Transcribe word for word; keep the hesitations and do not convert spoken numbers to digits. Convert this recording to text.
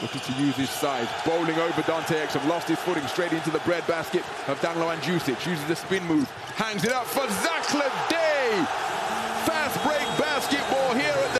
looking to use his size, bowling over Dante Exum, lost his footing straight into the bread basket of Danilo Andjusic, uses the spin move, hangs it up for Zацх LeDay.